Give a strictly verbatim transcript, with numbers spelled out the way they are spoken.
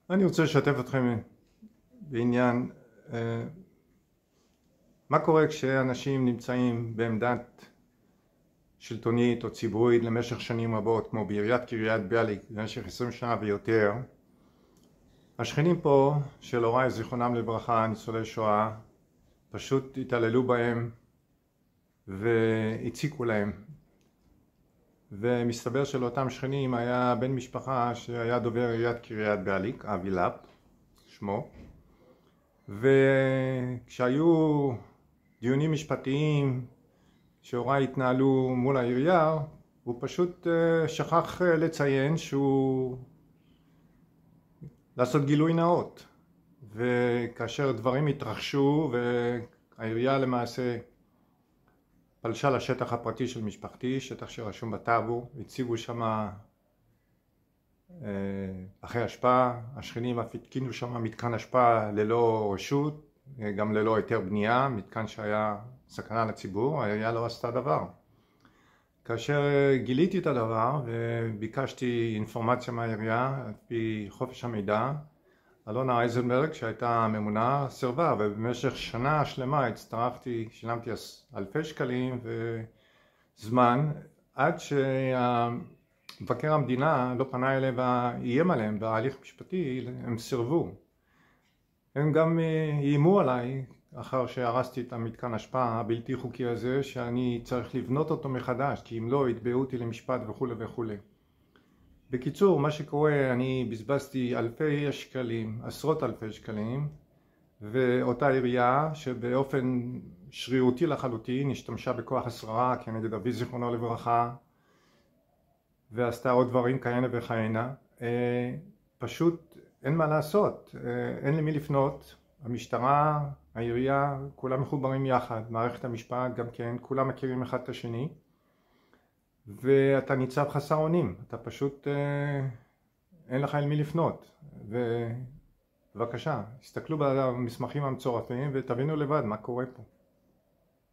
אני רוצה לשתף אתכם בעניין אה, מה קורה כשאנשים נמצאים בעמדת שלטונית או ציבורית למשך שנים רבות, כמו בעיריית קריית ביאליק במשך עשרים שנה ויותר. השכנים פה של הוריי זיכרונם לברכה, ניצולי שואה, פשוט התעללו בהם והציקו להם, ומסתבר שלאותם שכנים היה בן משפחה שהיה דובר עיריית קריית ביאליק, אבי לאפ שמו, וכשהיו דיונים משפטיים שהוריי התנהלו מול העירייה, הוא פשוט שכח לציין שהוא לעשות גילוי נאות, וכאשר דברים התרחשו והעירייה למעשה פלשה לשטח הפרטי של משפחתי, שטח שרשום בטאבו, הציבו שם אחרי השפעה, השכנים אף התקינו שם מתקן השפעה ללא רשות, גם ללא היתר בנייה, מתקן שהיה סכנה לציבור, העירייה לא עשתה דבר. כאשר גיליתי את הדבר וביקשתי אינפורמציה מהעירייה על פי חופש המידע, אלונה אייזנברג שהייתה הממונה סירבה, ובמשך שנה שלמה הצטרפתי, שילמתי אלפי שקלים וזמן עד שמבקר המדינה לא פנה אליהם ואיים עליהם בהליך משפטי. הם סירבו. הם גם איימו עליי אחר שהרסתי את המתקן השפעה הבלתי חוקי הזה, שאני צריך לבנות אותו מחדש, כי אם לא יתבעו אותי למשפט וכו' וכו'. בקיצור, מה שקורה, אני בזבזתי אלפי שקלים, עשרות אלפי שקלים, ואותה עירייה שבאופן שרירותי לחלוטין השתמשה בכוח השררה כנגד אבי זיכרונו לברכה, ועשתה עוד דברים כהנה וכהנה. פשוט אין מה לעשות, אין למי לפנות. המשטרה, העירייה, כולם מחוברים יחד, מערכת המשפט גם כן, כולם מכירים אחד את השני, ואתה ניצב חסר אונים, אתה פשוט אה, אין לך אל מי לפנות. ובבקשה, הסתכלו במסמכים המצורפים ותבינו לבד מה קורה פה.